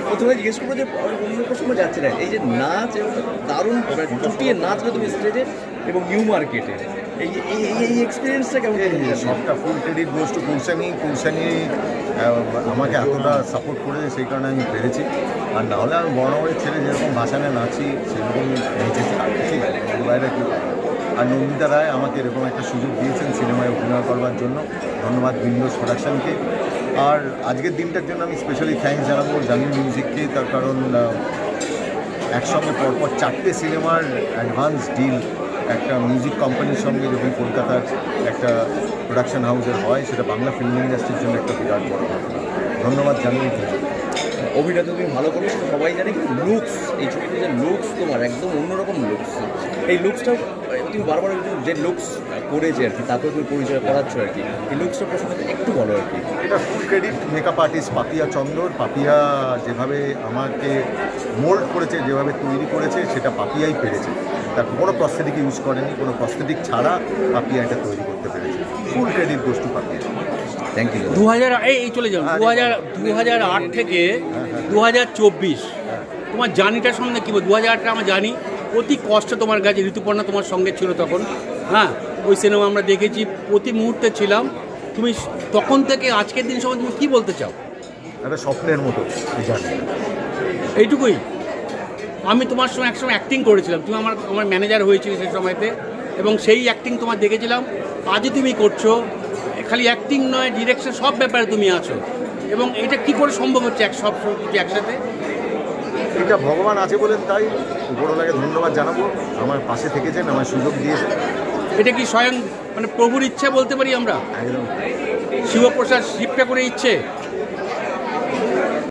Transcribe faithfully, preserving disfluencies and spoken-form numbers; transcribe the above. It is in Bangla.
প্রথমে জিজ্ঞেস করবো যে অন্য প্রসঙ্গে যাচ্ছে না, এই যে নাচ এবং দারুণ চুটিয়ে নাচ তুমি স্টেজে এবং নিউ মার্কেটে, এই এই এক্সপিরিয়েন্সটা কেমন? সবটা full credit goes to Koushani. Koushani আমাকে এতটা সাপোর্ট করেছে, সেই কারণে আমি পেরেছি। আর নাহলে আমি বর্ণবাড়ির ছেলে যেরকম ভাষানে নাচি সেরকমই নেচেছি, ঠিক আছে, বাইরে কি। আর নন্দিতা রায় আমাকে এরকম একটা সুযোগ দিয়েছেন সিনেমায় অভিনয় করবার জন্য, ধন্যবাদ উইন্ডোজ প্রোডাকশনকে। আর আজকের দিনটার জন্য আমি স্পেশালি থ্যাঙ্কস জানাবো জামিন মিউজিককে, তার কারণ একসঙ্গে পরপর চারটে সিনেমার অ্যাডভান্স ডিল একটা মিউজিক কোম্পানির সঙ্গে যখন কলকাতার একটা প্রোডাকশন হাউসের হয়, সেটা বাংলা ফিল্ম ইন্ডাস্ট্রির জন্য একটা বিরাট বড় ঘটনা। ধন্যবাদ জানিয়ে দিচ্ছি। অভিনয় তুমি ভালো করবে সেটা সবাই জানে, কিন্তু লুকস, এই ছবিতে যে লুকস তোমার একদম অন্যরকম লুকস, এই লুকসটাও তুমি বারবার যে লুকস করেছে আর কি, তারপরে তুমি পরিচয় করাচ্ছ আর কি, এই লুকসটা প্রসঙ্গে একটু বলো আর কি। এটা full credit makeup artist Papiya Chandar. Papiya যেভাবে আমাকে মোল্ড করেছে, যেভাবে তৈরি করেছে, সেটা পাপিয়াই পেরেছে। তার কোনো প্রস্থেটিক ইউজ করেনি, কোনো প্রস্থেটিক ছাড়া পাপিয়া এটা তৈরি করতে পেরেছে। Full credit goes to Papiya. Thank you. দু হাজার এই চলে যাও দু হাজার দু হাজার আট থেকে দু হাজার চব্বিশ তোমার জার্নিটার সঙ্গে কী বল? দু হাজার আটটা আমরা জানি অতি কষ্ট তোমার কাছে, ঋতুপর্ণা তোমার সঙ্গে ছিল তখন, হ্যাঁ, ওই সিনেমা আমরা দেখেছি, প্রতি মুহূর্তে ছিলাম। তুমি তখন থেকে আজকের দিন সময় তুমি কী বলতে চাও? একটা স্বপ্নের মতো জার্নি, এইটুকুই। আমি তোমার সঙ্গে একসময় অ্যাক্টিং করেছিলাম, তুমি আমার আমার ম্যানেজার হয়েছিল সেই সময়তে, এবং সেই অ্যাক্টিং তোমার দেখেছিলাম। আজও তুমি করছো, খালি অ্যাক্টিং নয়, ডিরেকশন, সব ব্যাপারে তুমি আছো। এবং এটা কি করে সম্ভব হচ্ছে এক সব কিছু একসাথে? এটা ভগবান আছে বলেন, তাই উপরওয়ালাকে ধন্যবাদ জানাবো, আমার পাশে থেকেছেন, আমার সুযোগ দিয়েছেন। এটা কি স্বয়ং মানে প্রভুর ইচ্ছা বলতে পারি আমরা? একদম শিবপ্রসাদ শিবটা করে ইচ্ছে।